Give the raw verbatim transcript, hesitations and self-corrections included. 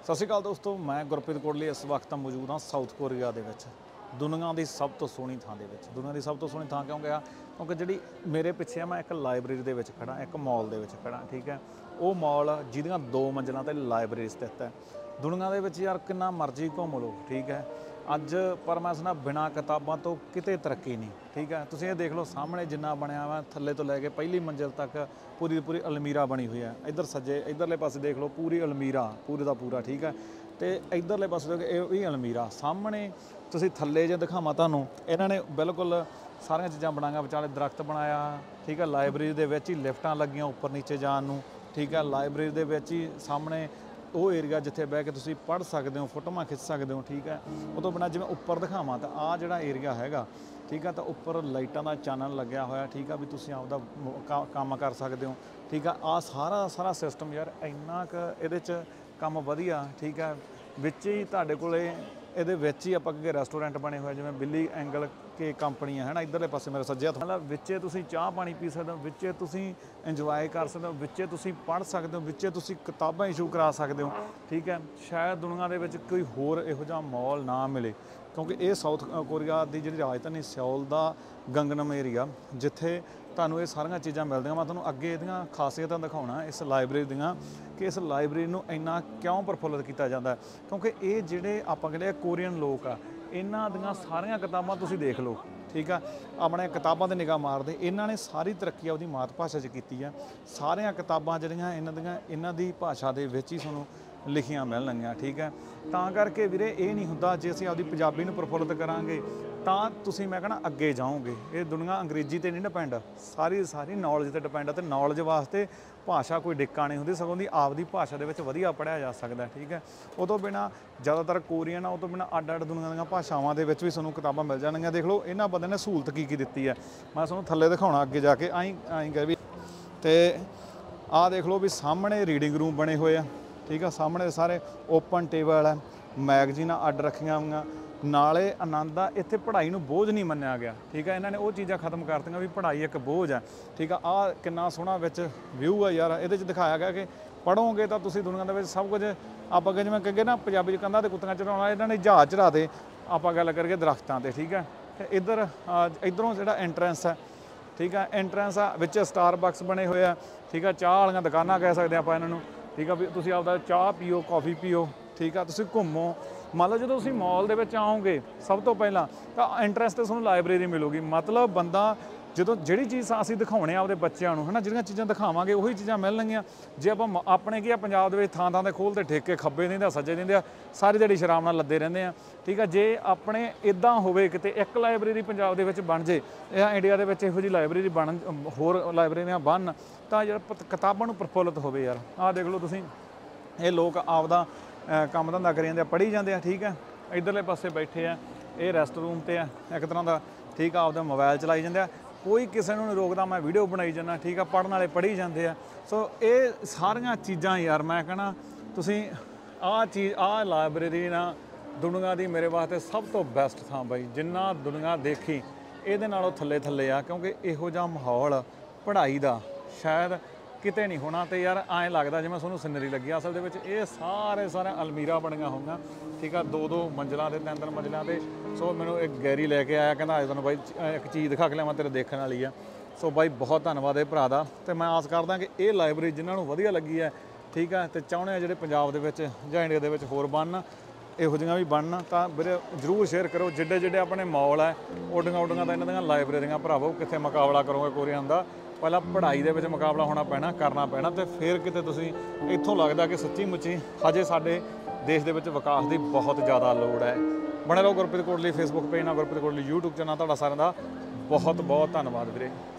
ਸਤਿ ਸ਼੍ਰੀ ਅਕਾਲ ਦੋਸਤੋ, ਮੈਂ ਗੁਰਪ੍ਰੀਤ ਕੋਟਲੀ ਇਸ ਵਕਤ ਮੌਜੂਦ ਹਾਂ ਸਾਊਥ ਕੋਰੀਆ ਦੇ ਵਿੱਚ। ਦੁਨੀਆ ਦੀ ਸਭ ਤੋਂ ਸੋਹਣੀ ਥਾਂ ਦੇ ਵਿੱਚ। ਦੁਨੀਆ ਦੀ ਸਭ ਤੋਂ ਸੋਹਣੀ ਥਾਂ ਕਿਉਂ ਗਿਆ? ਕਿਉਂਕਿ ਜਿਹੜੀ ਮੇਰੇ ਪਿੱਛੇ ਆ, ਮੈਂ ਇੱਕ ਲਾਇਬ੍ਰੇਰੀ ਦੇ ਵਿੱਚ ਖੜਾ, ਇੱਕ ਮਾਲ ਦੇ ਵਿੱਚ ਖੜਾ, ਠੀਕ ਹੈ। ਉਹ ਮਾਲ ਜਿਹਦੀਆਂ ਦੋ ਮੰਜ਼ਿਲਾਂ 'ਤੇ ਲਾਇਬ੍ਰੇਰੀ ਸਥਿਤ ਹੈ। ਦੁਨੀਆ ਦੇ ਵਿੱਚ ਯਾਰ ਕਿੰਨਾ ਮਰਜ਼ੀ ਘੁੰਮ ਲਓ, ਠੀਕ ਹੈ। ਅੱਜ ਪਰ ਮੈਂ ਸੁਣਾ ਬਿਨਾਂ ਕਿਤਾਬਾਂ ਤੋਂ ਕਿਤੇ ਤਰੱਕੀ ਨਹੀਂ, ਠੀਕ ਹੈ। ਤੁਸੀਂ ਇਹ ਦੇਖ ਲਓ ਸਾਹਮਣੇ ਜਿੰਨਾ ਬਣਿਆ ਵਾ, ਥੱਲੇ ਤੋਂ ਲੈ ਕੇ ਪਹਿਲੀ ਮੰਜ਼ਿਲ ਤੱਕ ਪੂਰੀ ਪੂਰੀ ਅਲਮੀਰਾ ਬਣੀ ਹੋਈ ਹੈ। ਇੱਧਰ ਸੱਜੇ ਇੱਧਰਲੇ ਪਾਸੇ ਦੇਖ ਲਓ ਪੂਰੀ ਅਲਮੀਰਾ, ਪੂਰੇ ਦਾ ਪੂਰਾ, ਠੀਕ ਹੈ। ਅਤੇ ਇੱਧਰਲੇ ਪਾਸੇ ਦੇਖ ਇਹ ਵੀ ਅਲਮੀਰਾ। ਸਾਹਮਣੇ ਤੁਸੀਂ ਥੱਲੇ ਜੇ ਦਿਖਾਵਾਂ ਤੁਹਾਨੂੰ, ਇਹਨਾਂ ਨੇ ਬਿਲਕੁਲ ਸਾਰੀਆਂ ਚੀਜ਼ਾਂ ਬਣਾਈਆਂ, ਵਿਚਾਲੇ ਦਰਖਤ ਬਣਾਇਆ, ਠੀਕ ਹੈ। ਲਾਇਬ੍ਰੇਰੀ ਦੇ ਵਿੱਚ ਹੀ ਲਿਫਟਾਂ ਲੱਗੀਆਂ ਉੱਪਰ ਨੀਚੇ ਜਾਣ ਨੂੰ, ਠੀਕ ਹੈ। ਲਾਇਬ੍ਰੇਰੀ ਦੇ ਵਿੱਚ ਹੀ ਸਾਹਮਣੇ ਉਹ ਏਰੀਆ ਜਿੱਥੇ ਬਹਿ ਕੇ ਤੁਸੀਂ ਪੜ੍ਹ ਸਕਦੇ ਹੋ, ਫੋਟੋਆਂ ਖਿੱਚ ਸਕਦੇ ਹੋ, ਠੀਕ ਹੈ। ਉਹ ਤੋਂ ਬਿਨਾਂ ਜਿਵੇਂ ਉੱਪਰ ਦਿਖਾਵਾਂ ਤਾਂ ਆਹ ਜਿਹੜਾ ਏਰੀਆ ਹੈਗਾ, ਠੀਕ ਹੈ, ਤਾਂ ਉੱਪਰ ਲਾਈਟਾਂ ਦਾ ਚਾਨਣ ਲੱਗਿਆ ਹੋਇਆ, ਠੀਕ ਆ, ਵੀ ਤੁਸੀਂ ਆਪਦਾ ਕੰਮ ਕਰ ਸਕਦੇ ਹੋ, ਠੀਕ ਆ। ਆਹ ਸਾਰਾ ਸਾਰਾ ਸਿਸਟਮ ਯਾਰ ਇੰਨਾ ਕੁ ਇਹਦੇ 'ਚ ਕੰਮ ਵਧੀਆ, ਠੀਕ ਹੈ। ਵਿੱਚ ਹੀ ਤੁਹਾਡੇ ਕੋਲੇ ਇਹਦੇ ਵਿੱਚ ਹੀ ਆਪਾਂ ਅੱਗੇ ਰੈਸਟੋਰੈਂਟ ਬਣੇ ਹੋਏ, ਜਿਵੇਂ ਬਿੱਲੀ ਐਂਗਲ ਕੇ ਕੰਪਨੀ ਹੈ ਨਾ, ਇੱਧਰਲੇ ਪਾਸੇ ਮੇਰੇ ਸੱਜੇ ਹੱਥ, ਮਤਲਬ ਵਿੱਚੇ ਤੁਸੀਂ ਚਾਹ ਪਾਣੀ ਪੀ ਸਕਦੇ ਹੋ, ਵਿੱਚੇ ਤੁਸੀਂ ਇੰਜੋਏ ਕਰ ਸਕਦੇ ਹੋ, ਵਿੱਚੇ ਤੁਸੀਂ ਪੜ੍ਹ ਸਕਦੇ ਹੋ, ਵਿੱਚੇ ਤੁਸੀਂ ਕਿਤਾਬਾਂ ਇਸ਼ੂ ਕਰਾ ਸਕਦੇ ਹੋ, ਠੀਕ ਹੈ। ਸ਼ਾਇਦ ਦੁਨੀਆ ਦੇ ਵਿੱਚ ਕੋਈ ਹੋਰ ਇਹੋ ਜਿਹਾ ਮਾਲ ਨਾ ਮਿਲੇ, ਕਿਉਂਕਿ ਇਹ ਸਾਊਥ ਕੋਰੀਆ ਦੀ ਜਿਹੜੀ ਰਾਜਧਾਨੀ ਸਿਓਲ ਦਾ ਗੰਗਨਮ ਏਰੀਆ, ਜਿੱਥੇ ਤੁਹਾਨੂੰ ਇਹ ਸਾਰੀਆਂ ਚੀਜ਼ਾਂ ਮਿਲਦੀਆਂ। ਮੈਂ ਤੁਹਾਨੂੰ ਅੱਗੇ ਇਹਦੀਆਂ ਖਾਸੀਅਤਾਂ ਦਿਖਾਉਣਾ ਇਸ ਲਾਇਬ੍ਰੇਰੀ ਦੀਆਂ, ਕਿ ਇਸ ਲਾਇਬ੍ਰੇਰੀ ਨੂੰ ਇੰਨਾ ਕਿਉਂ ਪ੍ਰਫੁੱਲਿਤ ਕੀਤਾ ਜਾਂਦਾ। ਕਿਉਂਕਿ ਇਹ ਜਿਹੜੇ ਆਪਾਂ ਕਹਿੰਦੇ ਆ ਕੋਰੀਅਨ ਲੋਕ ਆ, ਇਹਨਾਂ ਦੀਆਂ ਸਾਰੀਆਂ ਕਿਤਾਬਾਂ ਤੁਸੀਂ ਦੇਖ ਲਓ, ਠੀਕ ਆ। ਆਪਣੇ ਕਿਤਾਬਾਂ 'ਤੇ ਨਿਗਾਹ ਮਾਰਦੇ, ਇਹਨਾਂ ਨੇ ਸਾਰੀ ਤਰੱਕੀ ਆਪਦੀ ਮਾਤ ਭਾਸ਼ਾ 'ਚ ਕੀਤੀ ਆ। ਸਾਰੀਆਂ ਕਿਤਾਬਾਂ ਜਿਹੜੀਆਂ ਇਹਨਾਂ ਦੀਆਂ ਇਹਨਾਂ ਦੀ ਭਾਸ਼ਾ ਦੇ ਵਿੱਚ ਹੀ ਤੁਹਾਨੂੰ ਲਿਖੀਆਂ ਮਿਲਣਗੀਆਂ, ਠੀਕ ਹੈ। ਤਾਂ ਕਰਕੇ ਵੀਰੇ ਇਹ ਨਹੀਂ ਹੁੰਦਾ, ਜੇ ਅਸੀਂ ਆਪਦੀ ਪੰਜਾਬੀ ਨੂੰ ਪ੍ਰਫੁੱਲਿਤ ਕਰਾਂਗੇ ਤਾਂ ਤੁਸੀਂ ਮੈਂ ਕਹਿਣਾ ਅੱਗੇ ਜਾਓਗੇ। ਇਹ ਦੁਨੀਆ ਅੰਗਰੇਜ਼ੀ 'ਤੇ ਨਹੀਂ ਡਿਪੈਂਡ, ਸਾਰੀ ਸਾਰੀ ਨੌਲੇਜ 'ਤੇ ਡਿਪੈਂਡ ਹੈ। ਅਤੇ ਨੌਲੇਜ ਵਾਸਤੇ ਭਾਸ਼ਾ ਕੋਈ ਡਿੱਕਾ ਨਹੀਂ ਹੁੰਦੀ, ਸਗੋਂ ਦੀ ਆਪਦੀ ਭਾਸ਼ਾ ਦੇ ਵਿੱਚ ਵਧੀਆ ਪੜ੍ਹਿਆ ਜਾ ਸਕਦਾ, ਠੀਕ ਹੈ। ਉਹ ਤੋਂ ਬਿਨਾਂ ਜ਼ਿਆਦਾਤਰ ਕੋਰੀਅਨ ਆ, ਉਹ ਤੋਂ ਬਿਨਾਂ ਅੱਡ ਅੱਡ ਦੁਨੀਆ ਦੀਆਂ ਭਾਸ਼ਾਵਾਂ ਦੇ ਵਿੱਚ ਵੀ ਤੁਹਾਨੂੰ ਕਿਤਾਬਾਂ ਮਿਲ ਜਾਣਗੀਆਂ। ਦੇਖ ਲਓ ਇਹਨਾਂ ਬੰਦੇ ਨੇ ਸਹੂਲਤ ਕੀ ਕੀ ਦਿੱਤੀ ਹੈ, ਮੈਂ ਤੁਹਾਨੂੰ ਥੱਲੇ ਦਿਖਾਉਣਾ ਅੱਗੇ ਜਾ ਕੇ, ਆਈ ਆਈ ਗਏ ਵੀ। ਅਤੇ ਆਹ ਦੇਖ ਲਓ ਵੀ ਸਾਹਮਣੇ ਰੀਡਿੰਗ ਰੂਮ ਬਣੇ ਹੋਏ ਆ, ਠੀਕ ਆ। ਸਾਹਮਣੇ ਸਾਰੇ ਓਪਨ ਟੇਬਲ ਹੈ, ਮੈਗਜ਼ੀਨਾਂ ਅੱਡ ਰੱਖੀਆਂ ਹੋਈਆਂ। ਨਾਲੇ ਆਨੰਦ ਆ, ਇੱਥੇ ਪੜ੍ਹਾਈ ਨੂੰ ਬੋਝ ਨਹੀਂ ਮੰਨਿਆ ਗਿਆ, ਠੀਕ ਹੈ। ਇਹਨਾਂ ਨੇ ਉਹ ਚੀਜ਼ਾਂ ਖਤਮ ਕਰਤੀਆਂ ਵੀ ਪੜ੍ਹਾਈ ਇੱਕ ਬੋਝ ਹੈ, ਠੀਕ ਆ। ਆਹ ਕਿੰਨਾ ਸੋਹਣਾ ਵਿੱਚ ਵਿਊ ਆ ਯਾਰ, ਇਹਦੇ 'ਚ ਦਿਖਾਇਆ ਗਿਆ ਕਿ ਪੜ੍ਹੋਗੇ ਤਾਂ ਤੁਸੀਂ ਦੁਨੀਆ ਦੇ ਵਿੱਚ ਸਭ ਕੁਝ, ਆਪਾਂ ਜਿਵੇਂ ਕਹੀਏ ਨਾ ਪੰਜਾਬੀ 'ਚ ਕੰਧਾਂ 'ਤੇ ਕੁੱਤੀਆਂ ਚੜਾਉਣਾ, ਇਹਨਾਂ ਨੇ ਜਹਾਜ਼ ਚੜਾ ਦੇ, ਆਪਾਂ ਗੱਲ ਕਰਕੇ ਦਰਖਤਾਂ 'ਤੇ, ਠੀਕ ਹੈ। ਅਤੇ ਇੱਧਰ ਇੱਧਰੋਂ ਜਿਹੜਾ ਐਂਟਰੈਂਸ ਹੈ, ਠੀਕ ਹੈ, ਐਂਟਰੈਂਸ ਆ, ਵਿੱਚ ਸਟਾਰਬਕਸ ਬਣੇ ਹੋਏ ਆ, ਠੀਕ ਆ। ਚਾਹ ਵਾਲੀਆਂ ਦੁਕਾਨਾਂ ਕਹਿ ਸਕਦੇ ਆਪਾਂ ਇਹਨਾਂ ਨੂੰ, ਠੀਕ ਆ। ਵੀ ਤੁਸੀਂ ਆਪਦਾ ਚਾਹ ਪੀਓ, ਕੌਫੀ ਪੀਓ, ਠੀਕ ਆ। ਤੁਸੀਂ ਘੁੰਮੋ। ਮੰਨ ਲਓ ਜਦੋਂ ਤੁਸੀਂ ਮਾਲ ਦੇ ਵਿੱਚ ਆਓਗੇ ਸਭ ਤੋਂ ਪਹਿਲਾਂ ਤਾਂ ਐਂਟਰੈਂਸ 'ਤੇ ਤੁਹਾਨੂੰ ਲਾਇਬ੍ਰੇਰੀ ਮਿਲੂਗੀ। ਮਤਲਬ ਬੰਦਾ ਜਦੋਂ ਜਿਹੜੀ ਚੀਜ਼ ਅਸੀਂ ਦਿਖਾਉਣੇ ਆ ਆਪਦੇ ਬੱਚਿਆਂ ਨੂੰ, ਹੈ ਨਾ, ਜਿਹੜੀਆਂ ਚੀਜ਼ਾਂ ਦਿਖਾਵਾਂਗੇ ਉਹੀ ਚੀਜ਼ਾਂ ਮਿਲਣਗੀਆਂ। ਜੇ ਆਪਾਂ ਆਪਣੇ ਕੀ ਆ ਪੰਜਾਬ ਦੇ ਵਿੱਚ ਥਾਂ ਥਾਂ 'ਤੇ ਖੋਲ੍ਹਦੇ ਠੇਕੇ, ਖੱਬੇ ਦਿੰਦੇ ਆ, ਸੱਜੇ ਦਿੰਦੇ ਆ, ਸਾਰੀ ਦਿਹਾੜੀ ਸ਼ਰਾਬ ਨਾਲ ਲੱਦੇ ਰਹਿੰਦੇ ਆ, ਠੀਕ ਆ। ਜੇ ਆਪਣੇ ਇੱਦਾਂ ਹੋਵੇ ਕਿਤੇ ਇੱਕ ਲਾਇਬ੍ਰੇਰੀ ਪੰਜਾਬ ਦੇ ਵਿੱਚ ਬਣ ਜੇ, ਜਾਂ ਇੰਡੀਆ ਦੇ ਵਿੱਚ ਇਹੋ ਜਿਹੀ ਲਾਇਬ੍ਰੇਰੀ ਬਣ, ਹੋਰ ਲਾਇਬ੍ਰੇਰੀਆਂ ਬਣਨ, ਤਾਂ ਯਾਰ ਕਿਤਾਬਾਂ ਨੂੰ ਪ੍ਰਫੁੱਲਿਤ ਹੋਵੇ ਯਾਰ। ਆਹ ਦੇਖ ਲਓ ਤੁਸੀਂ, ਇਹ ਲੋਕ ਆਪਦਾ ਕੰਮ ਧੰਦਾ ਕਰੀ ਜਾਂਦੇ ਆ, ਪੜ੍ਹੀ ਜਾਂਦੇ ਆ, ਠੀਕ ਹੈ। ਇੱਧਰਲੇ ਪਾਸੇ ਬੈਠੇ ਆ, ਇਹ ਰੈਸਟ ਰੂਮ 'ਤੇ ਆ ਇੱਕ ਤਰ੍ਹਾਂ ਦਾ, ਠੀਕ ਆ। ਆਪਦਾ ਮੋਬਾਈਲ ਚਲਾਈ ਜਾਂਦੇ ਆ, ਕੋਈ ਕਿਸੇ ਨੂੰ ਨਹੀਂ ਰੋਕਦਾ, ਮੈਂ ਵੀਡੀਓ ਬਣਾਈ ਜਾਂਦਾ, ਠੀਕ ਆ। ਪੜ੍ਹਨ ਵਾਲੇ ਪੜ੍ਹੀ ਜਾਂਦੇ ਆ। ਸੋ ਇਹ ਸਾਰੀਆਂ ਚੀਜ਼ਾਂ ਯਾਰ ਮੈਂ ਕਹਿਣਾ ਤੁਸੀਂ ਆਹ ਚੀਜ਼, ਆਹ ਲਾਇਬ੍ਰੇਰੀ ਨਾ ਦੁਨੀਆ ਦੀ ਮੇਰੇ ਵਾਸਤੇ ਸਭ ਤੋਂ ਬੈਸਟ ਥਾਂ ਬਾਈ, ਜਿੰਨਾ ਦੁਨੀਆ ਦੇਖੀ ਇਹਦੇ ਨਾਲੋਂ ਥੱਲੇ ਥੱਲੇ ਆ। ਕਿਉਂਕਿ ਇਹੋ ਜਿਹਾ ਮਾਹੌਲ ਪੜ੍ਹਾਈ ਦਾ ਸ਼ਾਇਦ ਕਿਤੇ ਨਹੀਂ ਹੋਣਾ। ਅਤੇ ਯਾਰ ਐਂ ਲੱਗਦਾ ਜਿਵੇਂ ਤੁਹਾਨੂੰ ਸਿਨਰੀ ਲੱਗੀ, ਅਸਲ ਦੇ ਵਿੱਚ ਇਹ ਸਾਰੇ ਸਾਰੇ ਅਲਮੀਰਾ ਬਣੀਆਂ ਹੋਈਆਂ, ਠੀਕ ਆ। ਦੋ ਦੋ ਮੰਜ਼ਿਲਾਂ 'ਤੇ, ਤਿੰਨ ਤਿੰਨ ਮੰਜ਼ਿਲਾਂ 'ਤੇ। ਸੋ ਮੈਨੂੰ ਇੱਕ ਗੈਰੀ ਲੈ ਕੇ ਆਇਆ, ਕਹਿੰਦਾ ਅੱਜ ਤੁਹਾਨੂੰ ਬਾਈ ਇੱਕ ਚੀਜ਼ ਦਿਖਾ ਕੇ ਲਿਆਵਾਂ, ਤੇਰੇ ਦੇਖਣ ਵਾਲੀ ਆ। ਸੋ ਬਾਈ ਬਹੁਤ ਧੰਨਵਾਦ ਇਹ ਭਰਾ ਦਾ। ਅਤੇ ਮੈਂ ਆਸ ਕਰਦਾ ਕਿ ਇਹ ਲਾਇਬ੍ਰੇਰੀ ਜਿਨ੍ਹਾਂ ਨੂੰ ਵਧੀਆ ਲੱਗੀ ਹੈ, ਠੀਕ ਹੈ, ਅਤੇ ਚਾਹੁੰਦੇ ਆ ਜਿਹੜੇ ਪੰਜਾਬ ਦੇ ਵਿੱਚ ਜਾਂ ਇੰਡੀਆ ਦੇ ਵਿੱਚ ਹੋਰ ਬਣਨ, ਇਹੋ ਜਿਹੀਆਂ ਵੀ ਬਣਨ, ਤਾਂ ਵੀਰੇ ਜ਼ਰੂਰ ਸ਼ੇਅਰ ਕਰੋ। ਜਿੱਡੇ ਜਿੱਡੇ ਆਪਣੇ ਮਾਲ ਹੈ, ਉੱਡੀਆਂ ਉੱਡੀਆਂ ਤਾਂ ਇਹਨਾਂ ਦੀਆਂ ਲਾਇਬ੍ਰੇਰੀਆਂ ਭਰਾਵੋ, ਕਿੱਥੇ ਮੁਕਾਬਲਾ ਕਰੋਗੇ ਕੋਰੀਅਨ ਦਾ। ਪਹਿਲਾਂ ਪੜ੍ਹਾਈ ਦੇ ਵਿੱਚ ਮੁਕਾਬਲਾ ਹੋਣਾ ਪੈਣਾ, ਕਰਨਾ ਪੈਣਾ, ਅਤੇ ਫਿਰ ਕਿਤੇ ਤੁਸੀਂ ਇੱਥੋਂ ਲੱਗਦਾ ਕਿ ਸੱਚੀ ਮੁੱਚੀ ਹਜੇ ਸਾਡੇ ਦੇਸ਼ ਦੇ ਵਿੱਚ ਵਿਕਾਸ ਦੀ ਬਹੁਤ ਜ਼ਿਆਦਾ ਲੋੜ ਹੈ। ਬਣੇ ਰਹੋ ਗੁਰਪ੍ਰੀਤ ਕੋਟਲੀ ਫੇਸਬੁੱਕ ਪੇਜ ਨਾਲ, ਗੁਰਪ੍ਰੀਤ ਕੋਟਲੀ ਯੂਟਿਊਬ ਚੈਨਲ। ਤੁਹਾਡਾ ਸਾਰਿਆਂ ਦਾ ਬਹੁਤ ਬਹੁਤ ਧੰਨਵਾਦ ਵੀਰੇ।